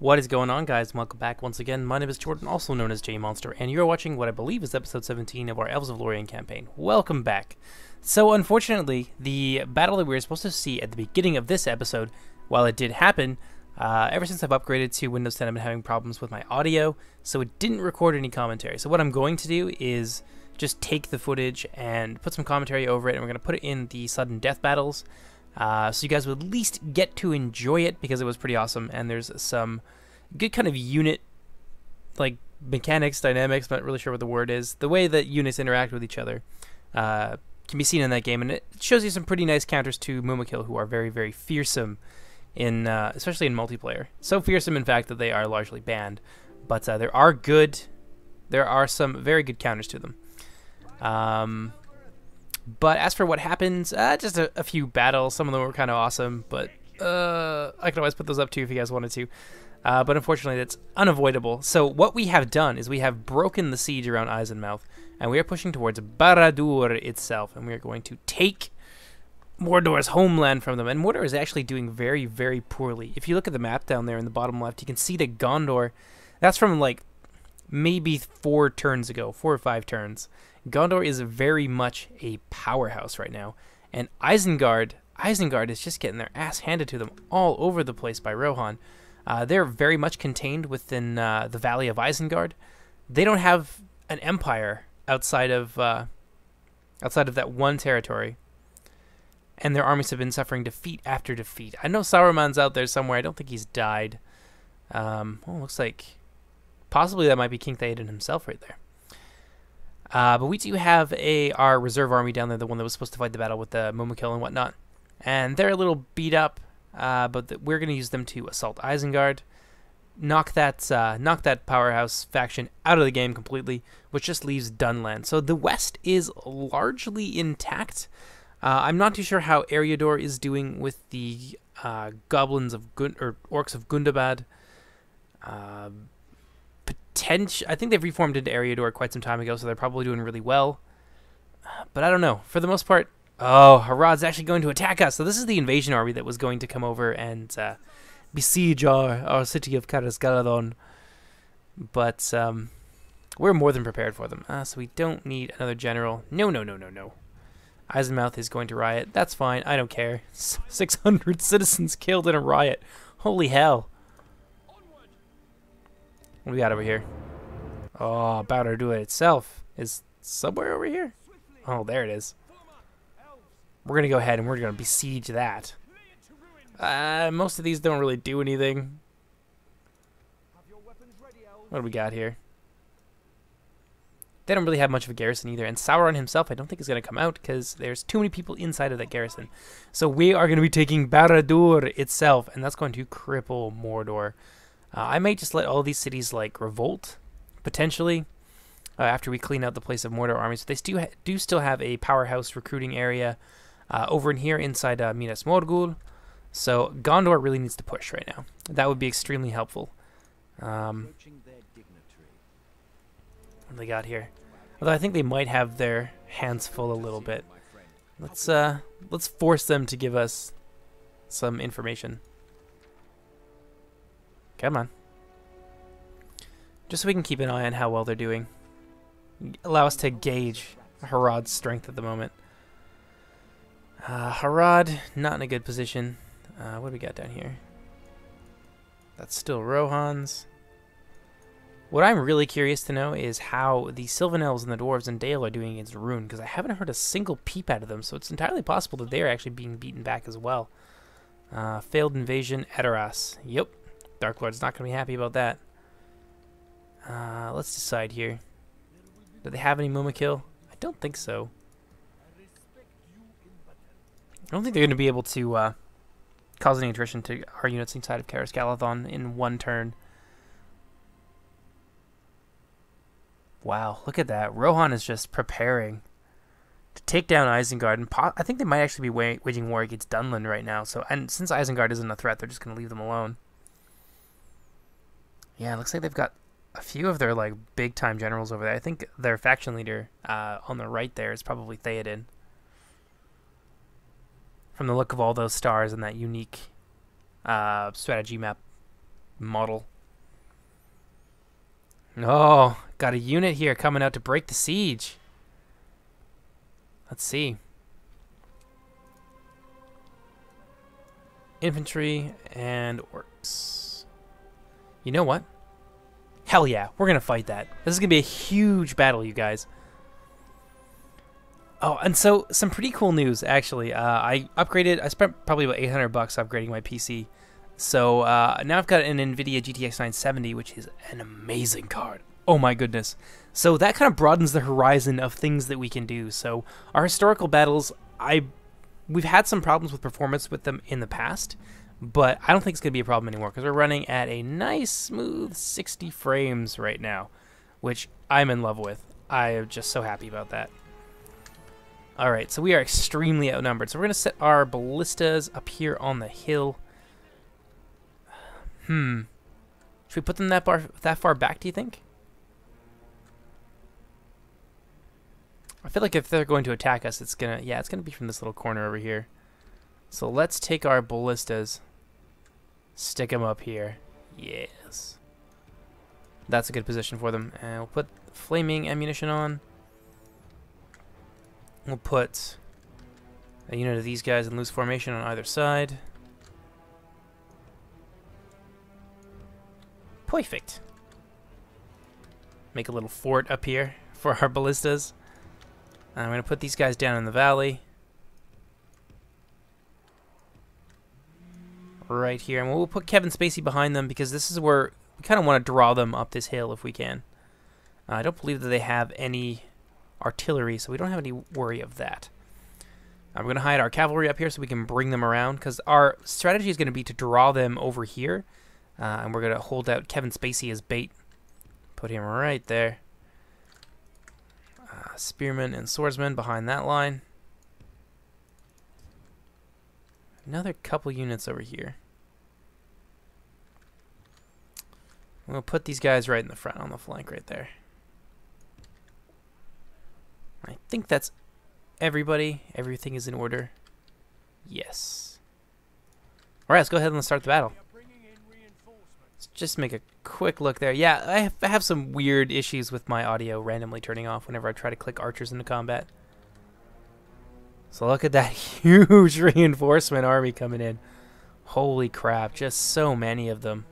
What is going on, guys? Welcome back once again. My name is Jordan, also known as J-Monster, and you're watching what I believe is episode 17 of our Elves of Lorien campaign. Welcome back. So, unfortunately, the battle that we were supposed to see at the beginning of this episode, while it did happen, ever since I've upgraded to Windows 10, I've been having problems with my audio, so it didn't record any commentary. So what I'm going to do is just take the footage and put some commentary over it, and we're going to put it in the sudden death battles. So you guys would at least get to enjoy it because it was pretty awesome, and there's some good kind of unit, like mechanics, dynamics, not really sure what the word is. The way that units interact with each other can be seen in that game, and it shows you some pretty nice counters to Mumakil, who are very, very fearsome, in especially in multiplayer. So fearsome, in fact, that they are largely banned. But there are some very good counters to them. But as for what happens, just a few battles. Some of them were kind of awesome, but I could always put those up too if you guys wanted to. But unfortunately, that's unavoidable. So what we have done is we have broken the siege around Eisenmouth, and we are pushing towards Barad-dur itself, and we are going to take Mordor's homeland from them. And Mordor is actually doing very, very poorly. If you look at the map down there in the bottom left, you can see that Gondor, that's from like maybe 4 turns ago, 4 or 5 turns. Gondor is very much a powerhouse right now, and Isengard is just getting their ass handed to them all over the place by Rohan. They're very much contained within the Valley of Isengard. They don't have an empire outside of that one territory, and their armies have been suffering defeat after defeat. I know Sauron's out there somewhere. I don't think he's died. Well, looks like possibly that might be King Theoden himself right there. But we do have our reserve army down there, the one that was supposed to fight the battle with the Mumakil and whatnot. And they're a little beat up, but we're going to use them to assault Isengard, knock that powerhouse faction out of the game completely, which just leaves Dunland. So the west is largely intact. I'm not too sure how Eriador is doing with the goblins of orcs of Gundabad. I think they've reformed into Eriador quite some time ago, so they're probably doing really well. But I don't know. For the most part, Harad's actually going to attack us. So this is the invasion army that was going to come over and besiege our city of Caras-Galadon. But we're more than prepared for them. So we don't need another general. No. Eisenmouth is going to riot. That's fine. I don't care. 600 citizens killed in a riot. Holy hell. What do we got over here? Oh, Barad-dur itself is somewhere over here. Oh, there it is. We're going to go ahead and we're going to besiege that. Most of these don't really do anything. What do we got here? They don't really have much of a garrison either. And Sauron himself, I don't think is going to come out because there's too many people inside of that garrison. So we are going to be taking Barad-dur itself, and that's going to cripple Mordor. I might just let all these cities like revolt, potentially, after we clean out the place of Mordor armies. But they do still have a powerhouse recruiting area over in here inside Minas Morgul. So Gondor really needs to push right now. That would be extremely helpful. What do they got here? Although I think they might have their hands full a little bit. Let's force them to give us some information. Come on. Just so we can keep an eye on how well they're doing. Allow us to gauge Harad's strength at the moment. Harad, not in a good position. What do we got down here? That's still Rohan's. What I'm really curious to know is how the Sylvan Elves and the Dwarves and Dale are doing against Rune, because I haven't heard a single peep out of them, so it's entirely possible that they are actually being beaten back as well. Failed invasion, Edoras. Yep. Dark Lord's not going to be happy about that. Let's decide here. Do they have any Mumakil? I don't think so. I don't think they're going to be able to cause any attrition to our units inside of Caras-Galadon in one turn. Wow, look at that. Rohan is just preparing to take down Isengard. And I think they might actually be waging war against Dunland right now. And since Isengard isn't a threat, they're just going to leave them alone. Yeah, it looks like they've got a few of their like big time generals over there. I think their faction leader on the right there is probably Theoden. from the look of all those stars and that unique strategy map model. Oh, got a unit here coming out to break the siege. Let's see. Infantry and orcs. You know what? Hell yeah, we're gonna fight that. This is gonna be a huge battle, you guys. Oh, and so some pretty cool news, actually. I spent probably about $800 upgrading my PC. So now I've got an NVIDIA GTX 970, which is an amazing card. Oh my goodness. So that kind of broadens the horizon of things that we can do. So our historical battles, we've had some problems with performance with them in the past, but I don't think it's going to be a problem anymore because we're running at a nice, smooth 60 frames right now, which I'm in love with. I am just so happy about that. Alright, so we are extremely outnumbered. So we're going to set our ballistas up here on the hill. Should we put them that far back, do you think? I feel like if they're going to attack us, it's gonna be from this little corner over here. So let's take our ballistas, stick them up here. Yes. That's a good position for them. And we'll put flaming ammunition on. We'll put a unit of these guys in loose formation on either side. Perfect. Make a little fort up here for our ballistas. I'm going to put these guys down in the valley. Right here. And we'll put Kevin Spacey behind them because this is where we kind of want to draw them up this hill if we can. I don't believe that they have any artillery, so we don't have any worry of that. We're going to hide our cavalry up here so we can bring them around because our strategy is going to be to draw them over here. And we're going to hold out Kevin Spacey as bait. Put him right there. Spearmen and swordsmen behind that line. Another couple units over here. We'll put these guys right in the front on the flank right there. I think that's everybody. Everything is in order. Yes. Alright, let's go ahead and start the battle. Let's just make a quick look there. Yeah, I have some weird issues with my audio randomly turning off whenever I try to click archers into combat. So look at that huge reinforcement army coming in. Holy crap, just so many of them.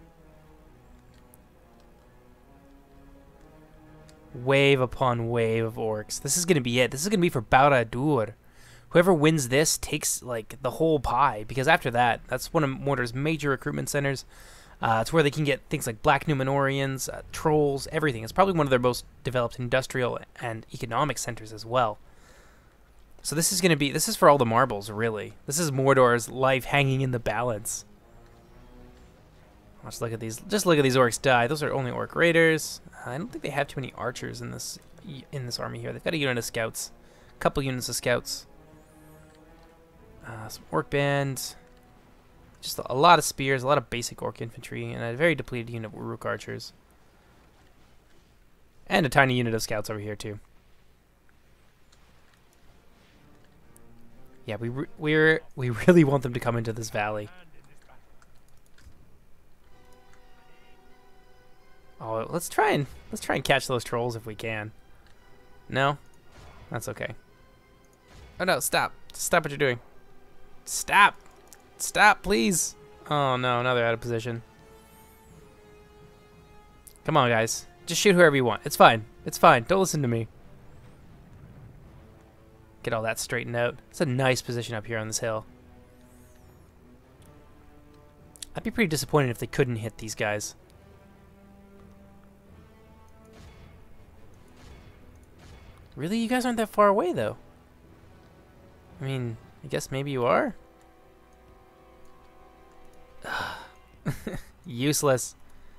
Wave upon wave of orcs. This is going to be it. This is going to be for Barad-dur. Whoever wins this takes like the whole pie, because after that, that's one of Mordor's major recruitment centers. It's where they can get things like black Numenorians, trolls, everything. It's probably one of their most developed industrial and economic centers as well. So this is for all the marbles, really. This is Mordor's life hanging in the balance. Let's look at these. Just look at these orcs die. Those are only orc raiders. I don't think they have too many archers in this army here. They've got a unit of scouts, a couple units of scouts, some orc band, just a lot of spears, a lot of basic orc infantry, and a very depleted unit of Uruk archers, and a tiny unit of scouts over here too. Yeah, we really want them to come into this valley. Oh, let's try and catch those trolls if we can. No? That's okay. Oh no, stop. Stop what you're doing. Stop. Stop, please. Oh no, now they're out of position. Come on, guys. Just shoot whoever you want. It's fine. It's fine. Don't listen to me. Get all that straightened out. It's a nice position up here on this hill. I'd be pretty disappointed if they couldn't hit these guys. Really? You guys aren't that far away, though. I mean, I guess maybe you are? Useless.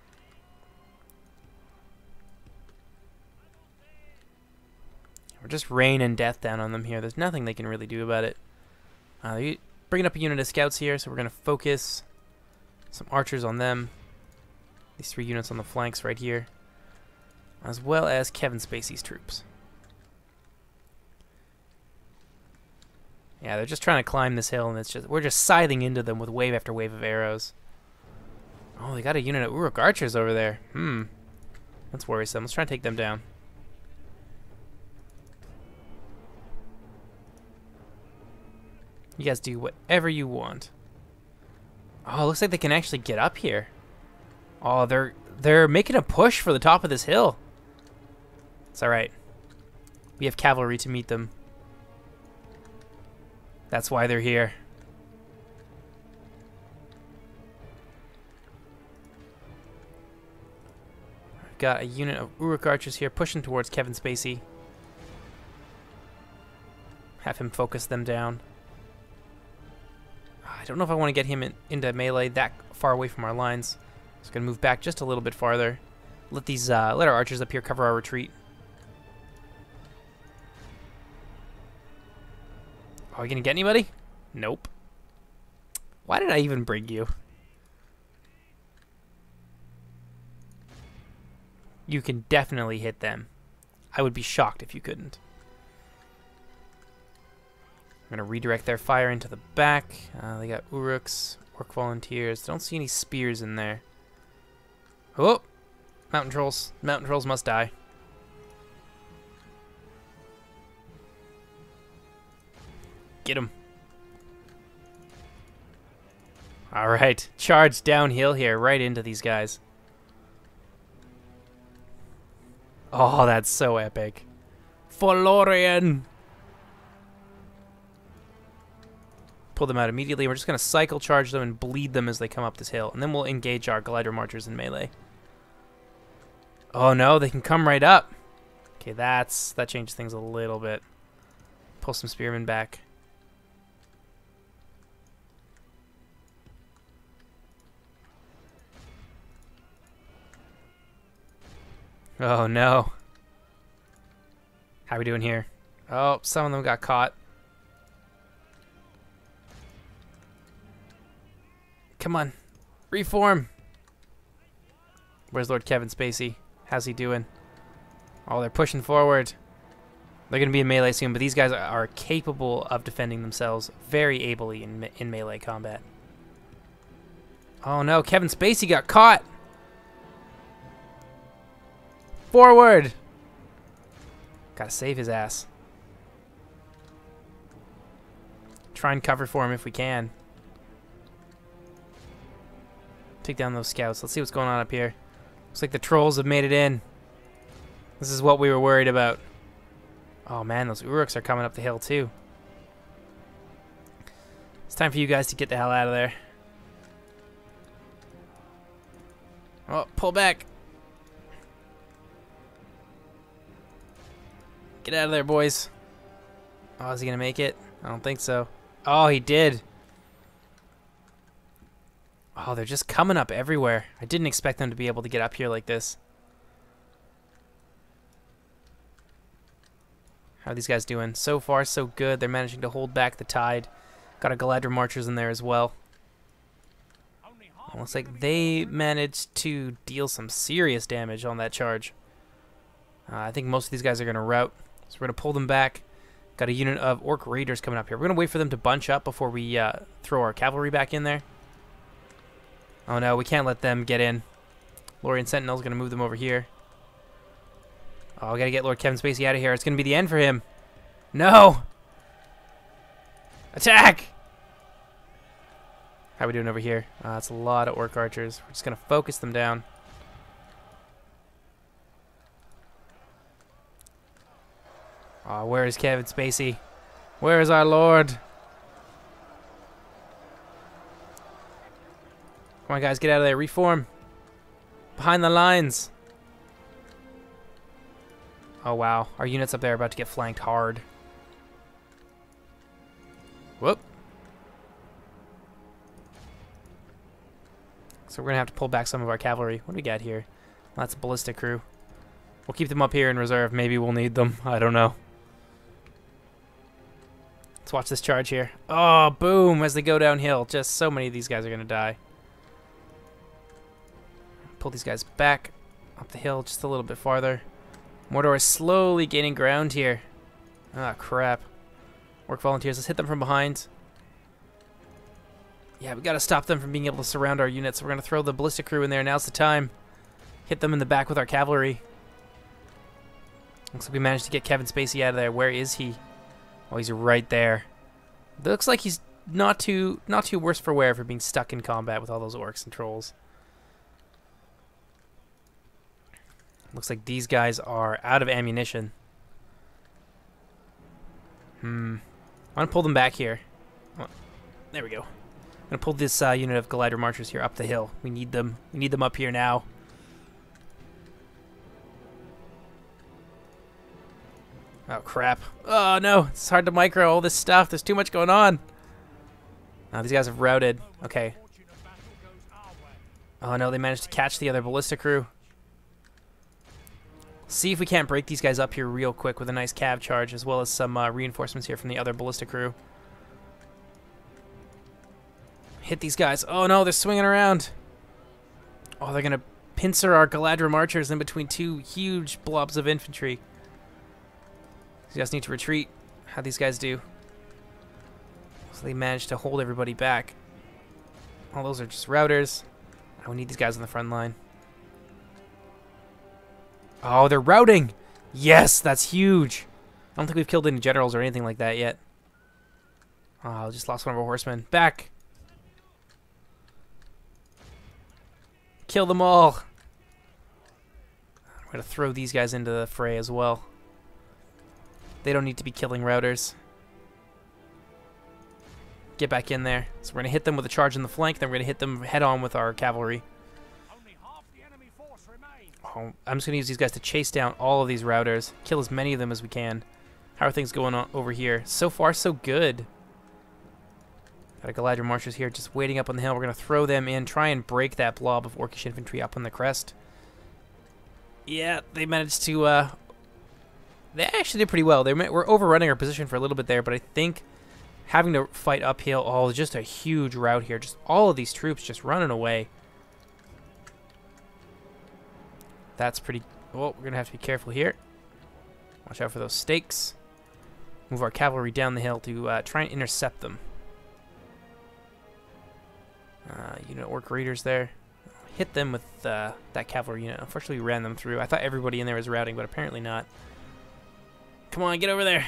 We're just raining death down on them here. There's nothing they can really do about it. Bringing up a unit of scouts here, so we're going to focus some archers on them. These 3 units on the flanks right here. As well as Kevin Spacey's troops. Yeah, they're just trying to climb this hill, and we're just scything into them with wave after wave of arrows. Oh, they got a unit of Uruk archers over there. That's worrisome. Let's try and take them down. You guys do whatever you want. Oh, it looks like they can actually get up here. Oh, they're making a push for the top of this hill. It's alright. We have cavalry to meet them. That's why they're here. I've got a unit of Uruk archers here pushing towards Kevin Spacey. Have him focus them down. I don't know if I want to get him into melee that far away from our lines. Just gonna move back just a little bit farther. Let our archers up here cover our retreat. Are we gonna get anybody? Nope. Why did I even bring you? You can definitely hit them. I would be shocked if you couldn't. I'm gonna redirect their fire into the back. They got Uruks, Orc volunteers. Don't see any spears in there. Oh! Mountain trolls. Mountain trolls must die. Get him. Alright. Charge downhill here, right into these guys. Oh, that's so epic. For Lorien! Pull them out immediately. We're just going to cycle charge them and bleed them as they come up this hill. And then we'll engage our glider marchers in melee. Oh no, they can come right up. Okay, that changes things a little bit. Pull some spearmen back. Oh no. How we doing here? Oh, some of them got caught. Come on. Reform. Where's Lord Kevin Spacey? How's he doing? Oh, they're pushing forward. They're going to be in melee soon, but these guys are capable of defending themselves very ably in melee combat. Oh no, Kevin Spacey got caught! Forward! Gotta save his ass. Try and cover for him if we can. Take down those scouts. Let's see what's going on up here. Looks like the trolls have made it in. This is what we were worried about. Oh man, those Uruks are coming up the hill too. It's time for you guys to get the hell out of there. Oh, pull back. Get out of there, boys. Oh, is he gonna make it? I don't think so. Oh, he did. Oh, they're just coming up everywhere. I didn't expect them to be able to get up here like this. How are these guys doing? So far, so good. They're managing to hold back the tide. Got a Galadriel marchers in there as well. Looks like they managed to deal some serious damage on that charge. I think most of these guys are going to rout. So we're going to pull them back. Got a unit of Orc Raiders coming up here. We're going to wait for them to bunch up before we throw our cavalry back in there. Oh no, we can't let them get in. Lorien Sentinel's going to move them over here. Oh, we got to get Lord Kevin Spacey out of here. It's going to be the end for him. No! Attack! How are we doing over here? It's a lot of Orc archers. We're just going to focus them down. Oh, where is Kevin Spacey? Where is our Lord? Come on, guys, get out of there. Reform. Behind the lines. Oh, wow. Our units up there are about to get flanked hard. Whoop. So we're going to have to pull back some of our cavalry. What do we got here? Well, that's a ballistic crew. We'll keep them up here in reserve. Maybe we'll need them. I don't know. Let's watch this charge here. Oh, boom, as they go downhill. Just so many of these guys are going to die. Pull these guys back up the hill just a little bit farther. Mordor is slowly gaining ground here. Ah, crap. Orc volunteers, let's hit them from behind. Yeah, we got to stop them from being able to surround our units. So we're going to throw the ballistic crew in there. Now's the time. Hit them in the back with our cavalry. Looks like we managed to get Kevin Spacey out of there. Where is he? Oh, he's right there. Looks like he's not too worse for wear for being stuck in combat with all those orcs and trolls. Looks like these guys are out of ammunition. I'm gonna pull them back here. Oh, there we go. I'm gonna pull this unit of Glider Marchers here up the hill. We need them. We need them up here now. Oh crap! Oh no! It's hard to micro all this stuff. There's too much going on. Oh, these guys have routed. Okay. Oh no! They managed to catch the other ballista crew. See if we can't break these guys up here real quick with a nice cav charge, as well as some reinforcements here from the other ballista crew. Hit these guys. Oh no, they're swinging around. Oh, they're gonna pincer our Galadriel Archers in between two huge blobs of infantry. These guys need to retreat. How'd these guys do? So they managed to hold everybody back. All those are just routers. Oh, we need these guys on the front line. Oh, they're routing! Yes, that's huge! I don't think we've killed any generals or anything like that yet. Oh, I just lost one of our horsemen. Back! Kill them all! I'm gonna throw these guys into the fray as well. They don't need to be killing routers. Get back in there. So we're gonna hit them with a charge in the flank, then we're gonna hit them head on with our cavalry. Oh, I'm just going to use these guys to chase down all of these routers. Kill as many of them as we can. How are things going on over here? So far, so good. Got a Galadriel Marchers here just waiting up on the hill. We're going to throw them in. Try and break that blob of Orcish infantry up on the crest. Yeah, they managed to... they actually did pretty well. We're overrunning our position for a little bit there, but I think having to fight uphill... Oh, just a huge rout here. Just all of these troops just running away. That's pretty... Well, we're going to have to be careful here. Watch out for those stakes. Move our cavalry down the hill to try and intercept them. Unit Orc Raiders there. Hit them with that cavalry unit. Unfortunately, we ran them through. I thought everybody in there was routing, but apparently not. Come on, get over there.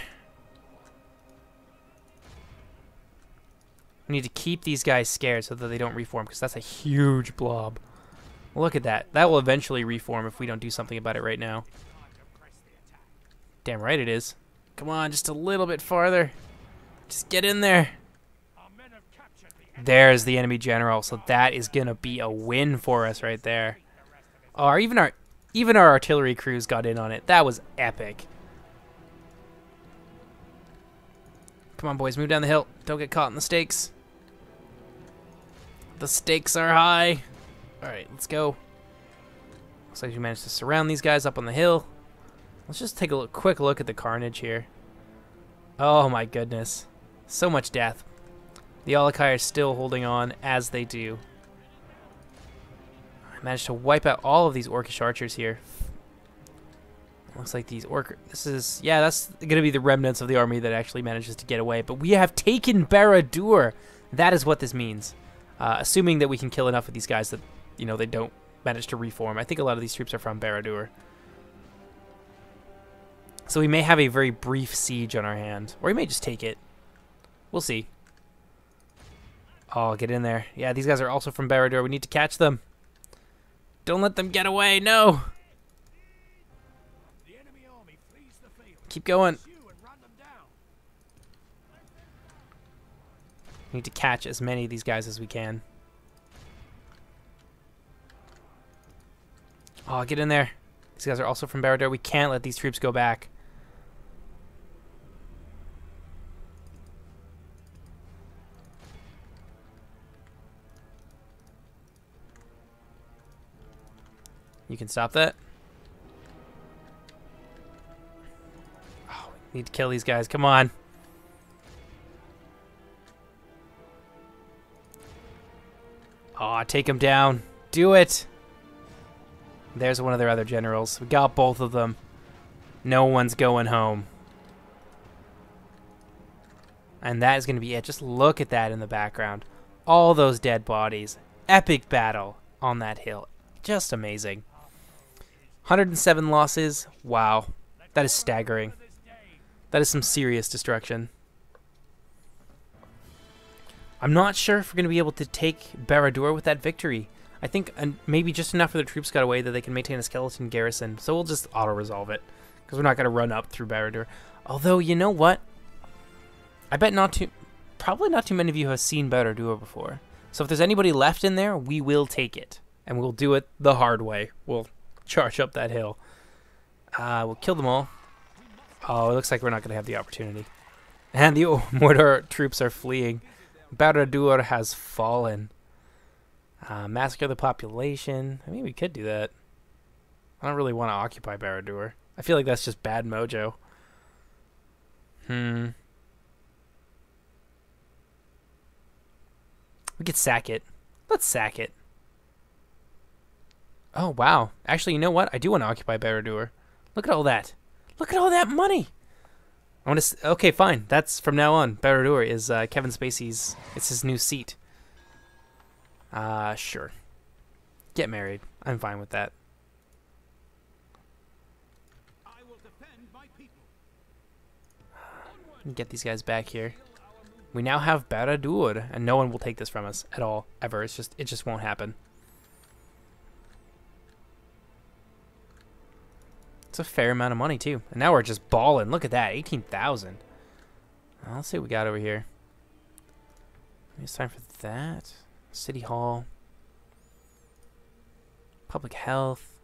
We need to keep these guys scared so that they don't reform, because that's a huge blob. Look at that. That will eventually reform if we don't do something about it right now. Damn right it is. Come on, just a little bit farther. Just get in there. There's the enemy general, so that is going to be a win for us right there. Oh, even our artillery crews got in on it. That was epic. Come on, boys, move down the hill. Don't get caught in the stakes. The stakes are high. Alright, let's go. Looks like we managed to surround these guys up on the hill. Let's just take a quick look at the carnage here. Oh my goodness. So much death. The Alakai are still holding on as they do. I managed to wipe out all of these Orcish archers here. Looks like these yeah, that's going to be the remnants of the army that actually manages to get away. But we have taken Barad-dur. That is what this means. Assuming that we can kill enough of these guys that, you know, they don't manage to reform. I think a lot of these troops are from Barad-dur. So we may have a very brief siege on our hand. Or we may just take it. We'll see. Oh, get in there. Yeah, these guys are also from Barad-dur. We need to catch them. Don't let them get away. No. Keep going. We need to catch as many of these guys as we can. Oh, get in there. These guys are also from Barad-dur. We can't let these troops go back. You can stop that. Oh, we need to kill these guys. Come on. Oh, take them down. Do it. There's one of their other generals. We got both of them. No one's going home. And that is going to be it. Just look at that in the background. All those dead bodies. Epic battle on that hill. Just amazing. 107 losses. Wow. That is staggering. That is some serious destruction. I'm not sure if we're going to be able to take Barad-dur with that victory. I think maybe just enough of the troops got away that they can maintain a skeleton garrison. So we'll just auto-resolve it. Because we're not going to run up through Barad-dur. Although, you know what? I bet probably not too many of you have seen Barad-dur before. So if there's anybody left in there, we will take it. And we'll do it the hard way. We'll charge up that hill. We'll kill them all. Oh, it looks like we're not going to have the opportunity. And the Mordor troops are fleeing. Barad-dur has fallen. Massacre the population. I mean, we could do that. I don't really want to occupy Barad-dur. I feel like that's just bad mojo. We could sack it. Let's sack it. Oh, wow. Actually, you know what? I do want to occupy Barad-dur. Look at all that. Look at all that money. I want to. Okay, fine. That's from now on. Barad-dur is Kevin Spacey's. It's his new seat. Sure. Get married. I'm fine with that. I will defend my people. Get these guys back here. We now have Barad-dur, and no one will take this from us at all, ever. It just won't happen. It's a fair amount of money too, and now we're just balling. Look at that, 18,000. Let's see what we got over here. It's time for that. City Hall, public health,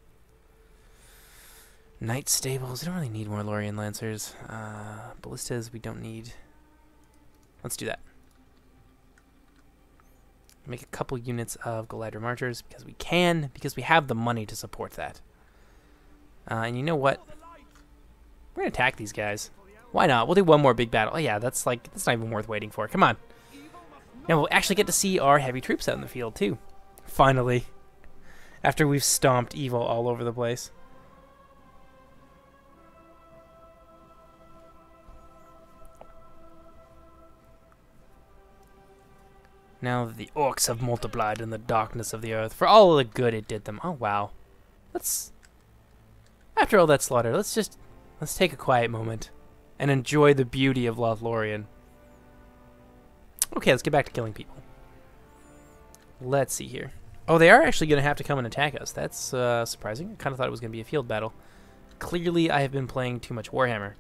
Knight Stables. We don't really need more Lorien Lancers. Ballistas we don't need. Let's do that. Make a couple units of Galadriel Marchers because we can, because we have the money to support that. And you know what? We're gonna attack these guys. Why not? We'll do one more big battle. Oh yeah, that's not even worth waiting for. Come on. Now we'll actually get to see our heavy troops out in the field too. Finally. After we've stomped evil all over the place. Now the orcs have multiplied in the darkness of the earth for all the good it did them. Oh wow. After all that slaughter, let's take a quiet moment and enjoy the beauty of Lorien. Okay, let's get back to killing people. Let's see here. Oh, they are actually going to have to come and attack us. That's surprising. I kind of thought it was going to be a field battle. Clearly, I have been playing too much Warhammer.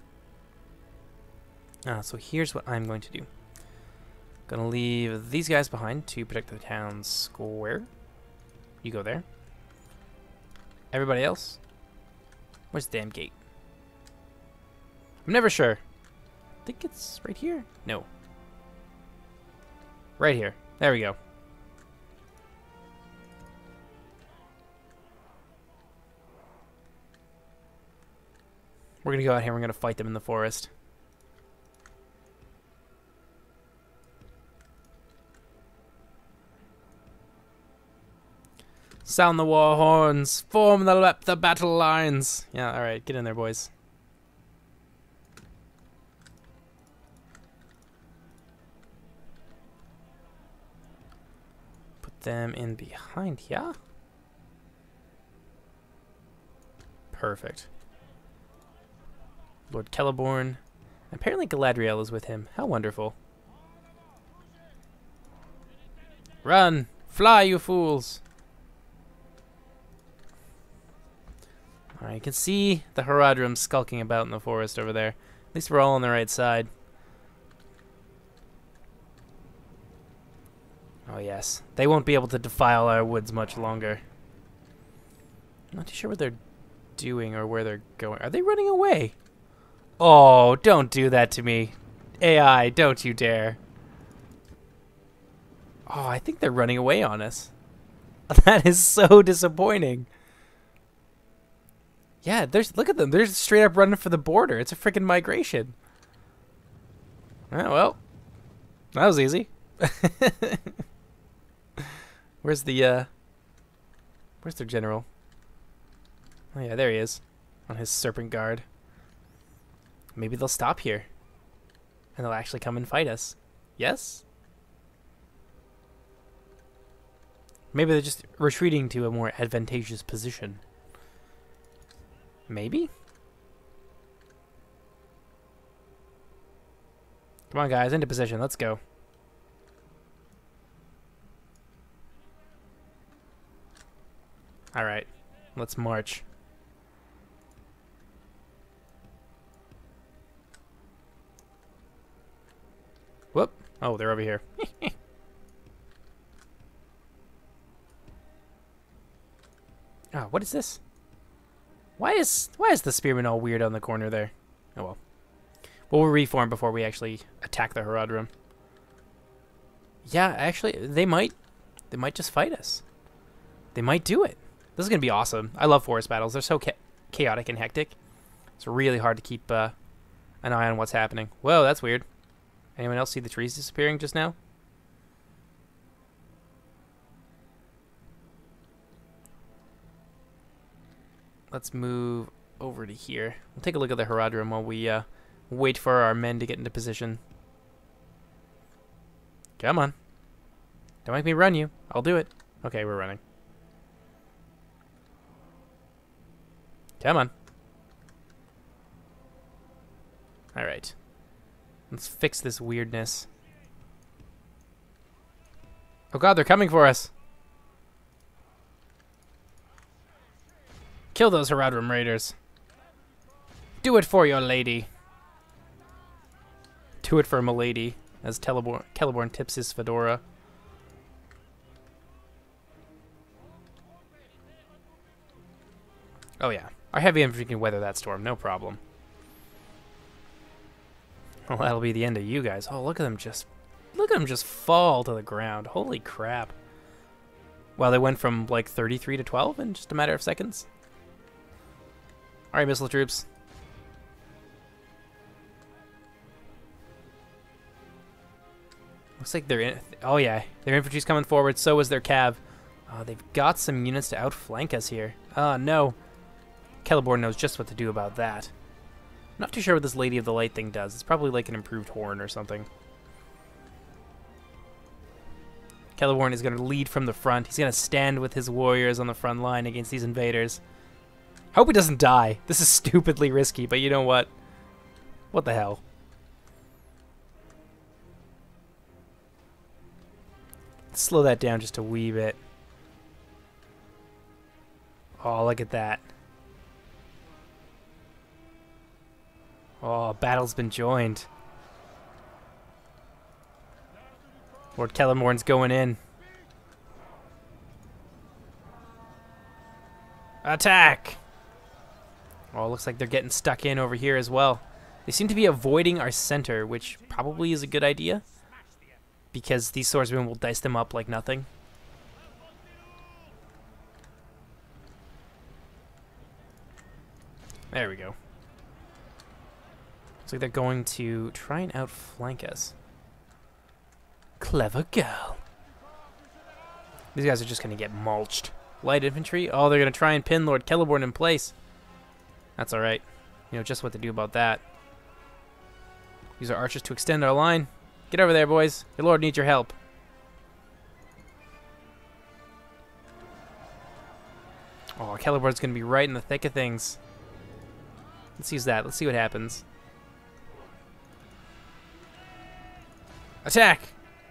So here's what I'm going to do. Going to leave these guys behind to protect the town square. You go there. Everybody else? Where's the damn gate? I'm never sure. I think it's right here. No. Right here. There we go. We're going to go out here and we're going to fight them in the forest. Sound the war horns. Form the battle lines. Yeah, alright. Get in there, boys. Put them in behind here. Perfect. Lord Celeborn. Apparently Galadriel is with him. How wonderful. Run! Fly, you fools! Alright, you can see the Haradrim skulking about in the forest over there. At least we're all on the right side. Oh yes. They won't be able to defile our woods much longer. I'm not too sure what they're doing or where they're going. Are they running away? Oh, don't do that to me. AI, don't you dare. Oh, I think they're running away on us. That is so disappointing. Yeah, look at them. They're straight up running for the border. It's a freaking migration. Oh, well. That was easy. Where's their general? Oh yeah, there he is. On his serpent guard. Maybe they'll stop here. And they'll actually come and fight us. Yes? Maybe they're just retreating to a more advantageous position. Maybe? Come on, guys. Into position. Let's go. Alright. Let's march. Whoop. Oh, they're over here. Oh, what is this? Why is the spearman all weird on the corner there? Oh well. We'll reform before we actually attack the Haradrim. Yeah, actually, they might just fight us. They might do it. This is gonna be awesome. I love forest battles. They're so chaotic and hectic. It's really hard to keep an eye on what's happening. Whoa, that's weird. Anyone else see the trees disappearing just now? Let's move over to here. We'll take a look at the Haradrim while we wait for our men to get into position. Come on. Don't make me run you. I'll do it. Okay, we're running. Come on. Alright. Let's fix this weirdness. Oh god, they're coming for us. Kill those Haradrim raiders. Do it for your lady. Do it for milady, as Celeborn tips his fedora. Oh yeah, our heavy infantry can weather that storm, no problem. Well, that'll be the end of you guys. Oh, look at them just fall to the ground. Holy crap. Well, they went from like 33 to 12 in just a matter of seconds. All right, missile troops. Looks like they're in. Oh yeah, their infantry's coming forward. So is their cav. They've got some units to outflank us here. No. Celeborn knows just what to do about that. Not too sure what this Lady of the Light thing does. It's probably like an improved horn or something. Celeborn is going to lead from the front. He's going to stand with his warriors on the front line against these invaders. Hope he doesn't die. This is stupidly risky, but you know what? What the hell? Let's slow that down just a wee bit. Oh, look at that. Oh, battle's been joined. Lord Celeborn's going in. Attack! Oh, looks like they're getting stuck in over here as well. They seem to be avoiding our center, which probably is a good idea, because these swordsmen will dice them up like nothing. There we go. Looks like they're going to try and outflank us. Clever girl. These guys are just going to get mulched. Light infantry? Oh, they're going to try and pin Lord Celeborn in place. That's alright. You know just what to do about that. Use our archers to extend our line. Get over there, boys. Your lord needs your help. Oh, Celeborn's going to be right in the thick of things. Let's use that. Let's see what happens. Attack!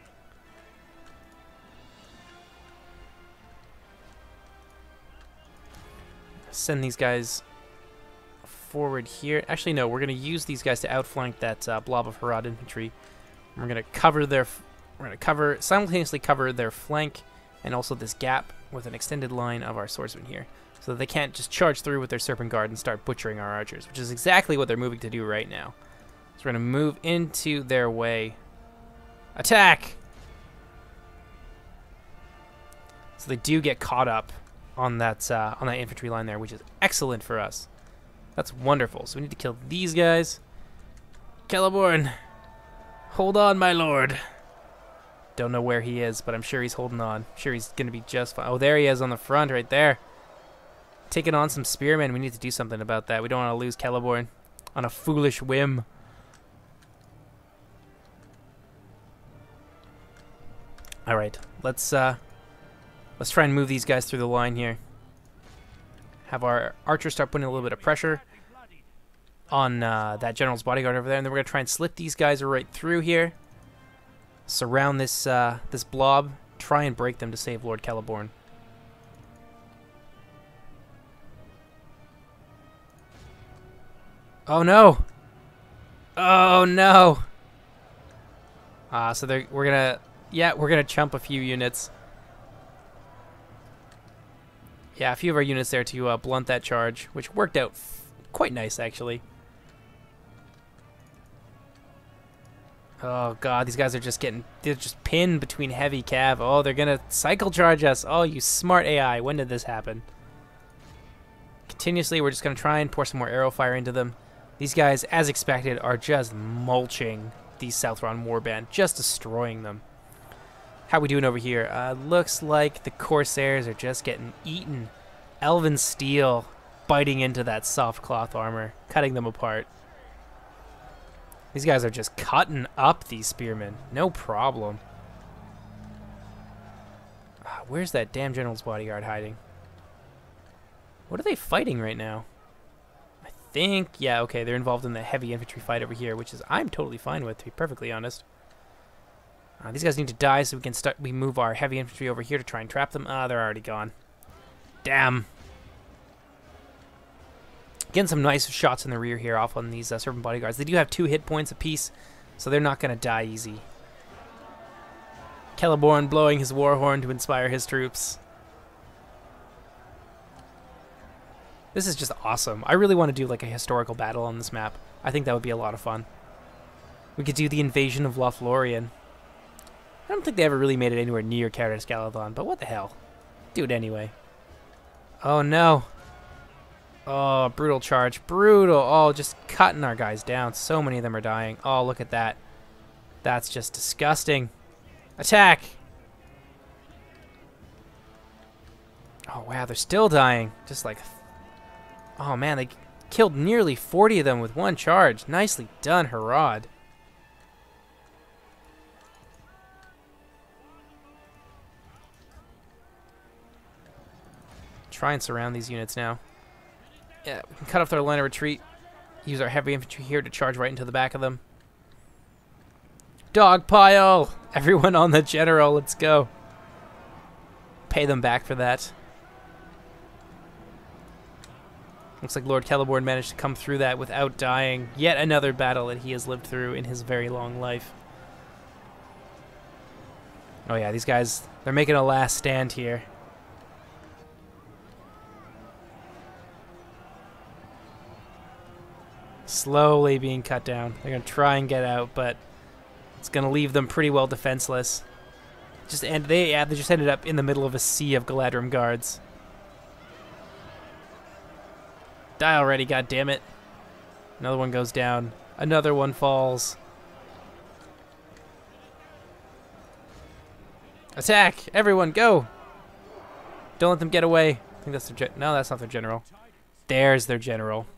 Send these guys forward here. Actually, no. We're going to use these guys to outflank that blob of Harad infantry. We're going to cover their. We're going to simultaneously cover their flank and also this gap with an extended line of our swordsmen here, so that they can't just charge through with their serpent guard and start butchering our archers, which is exactly what they're moving to do right now. So we're going to move into their way. Attack! So they do get caught up on that infantry line there, which is excellent for us. That's wonderful. So we need to kill these guys. Celeborn, hold on, my lord. Don't know where he is, but I'm sure he's holding on. I'm sure he's gonna be just fine. Oh, there he is on the front, right there. Taking on some spearmen. We need to do something about that. We don't want to lose Celeborn on a foolish whim. All right, let's try and move these guys through the line here. have our archers start putting a little bit of pressure on that general's bodyguard over there, and then we're gonna try and slip these guys right through here, surround this this blob, try and break them to save Lord Celeborn. Oh no! Oh no! So we're gonna chump a few units. Yeah, a few of our units there to blunt that charge, which worked out quite nice actually. Oh god, these guys are they're just pinned between heavy cav. Oh, they're gonna cycle charge us. Oh, you smart AI, when did this happen? Continuously, we're just gonna try and pour some more arrow fire into them. These guys, as expected, are just mulching the Sauron warband, just destroying them. How we doing over here? Looks like the Corsairs are just getting eaten. Elven steel biting into that soft cloth armor, cutting them apart. These guys are just cutting up these spearmen. No problem. Where's that damn general's bodyguard hiding? What are they fighting right now? I think, yeah, okay, they're involved in the heavy infantry fight over here, which is I'm totally fine with, to be perfectly honest. These guys need to die so we move our heavy infantry over here to try and trap them. They're already gone. Damn. Getting some nice shots in the rear here off on these servant bodyguards. They do have 2 hit points apiece, so they're not going to die easy. Celeborn blowing his war horn to inspire his troops. This is just awesome. I really want to do like a historical battle on this map. I think that would be a lot of fun. We could do the invasion of Lorien. I don't think they ever really made it anywhere near Caradus Galadon, but what the hell? Do it anyway. Oh no. Oh, brutal charge. Brutal. Oh, just cutting our guys down. So many of them are dying. Oh, look at that. That's just disgusting. Attack! Oh, wow, they're still dying. Just like... Oh, man, they killed nearly 40 of them with one charge. Nicely done, Harad. Try and surround these units now. Yeah, we can cut off their line of retreat. Use our heavy infantry here to charge right into the back of them. Dog pile! Everyone on the general, let's go. Pay them back for that. Looks like Lord Celeborn managed to come through that without dying. Yet another battle that he has lived through in his very long life. Oh yeah, these guys, they're making a last stand here. Slowly being cut down. They're going to try and get out, but it's going to leave them pretty well defenseless. They just ended up in the middle of a sea of Galadrim guards. Die already, goddammit. Another one goes down. Another one falls. Attack! Everyone, go! Don't let them get away. I think that's their no, that's not their general. There's their general.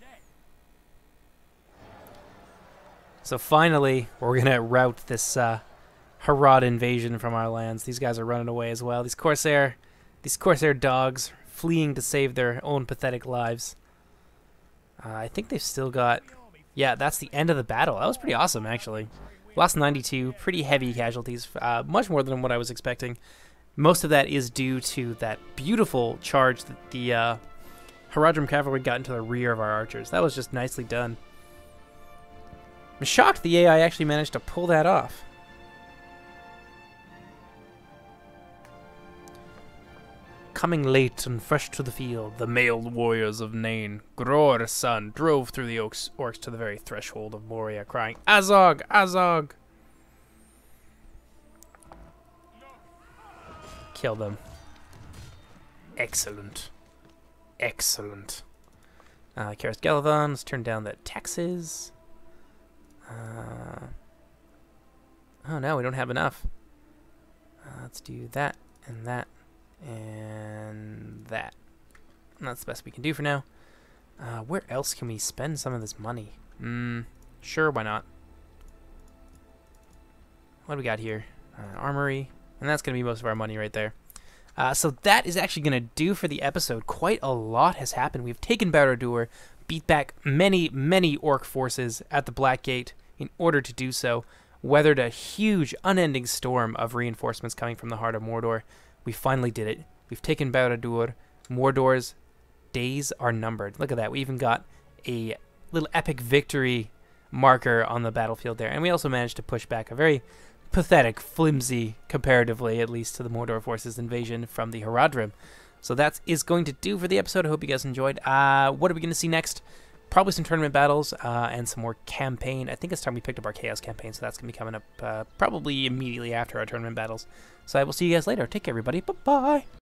So finally, we're going to rout this Harad invasion from our lands. These guys are running away as well. These Corsair dogs fleeing to save their own pathetic lives. I think they've still got... Yeah, that's the end of the battle. That was pretty awesome, actually. Lost 92, pretty heavy casualties, much more than what I was expecting. Most of that is due to that beautiful charge that the Haradrim cavalry got into the rear of our archers. That was just nicely done. I'm shocked the AI actually managed to pull that off. Coming late and fresh to the field, the mailed warriors of Nain, Gror's son, drove through the orcs to the very threshold of Moria, crying, Azog! Azog! Kill them. Excellent. Excellent. Caradus Galadon, let's turn down the taxes. Oh no, we don't have enough. Let's do that and that and that. And that's the best we can do for now. Where else can we spend some of this money? Sure, why not? What do we got here? Armory. And that's going to be most of our money right there. So that is actually going to do for the episode. Quite a lot has happened. We've taken Barad-dur, beat back many, many orc forces at the Black Gate in order to do so, weathered a huge, unending storm of reinforcements coming from the heart of Mordor. We finally did it. We've taken Barad-dur. Mordor's days are numbered. Look at that. We even got a little epic victory marker on the battlefield there. And we also managed to push back a very pathetic, flimsy, comparatively at least, to the Mordor forces invasion from the Haradrim. So that is going to do for the episode. I hope you guys enjoyed. What are we going to see next? Probably some tournament battles and some more campaign. I think it's time we picked up our Chaos campaign, so that's going to be coming up probably immediately after our tournament battles. So I will see you guys later. Take care, everybody. Bye-bye.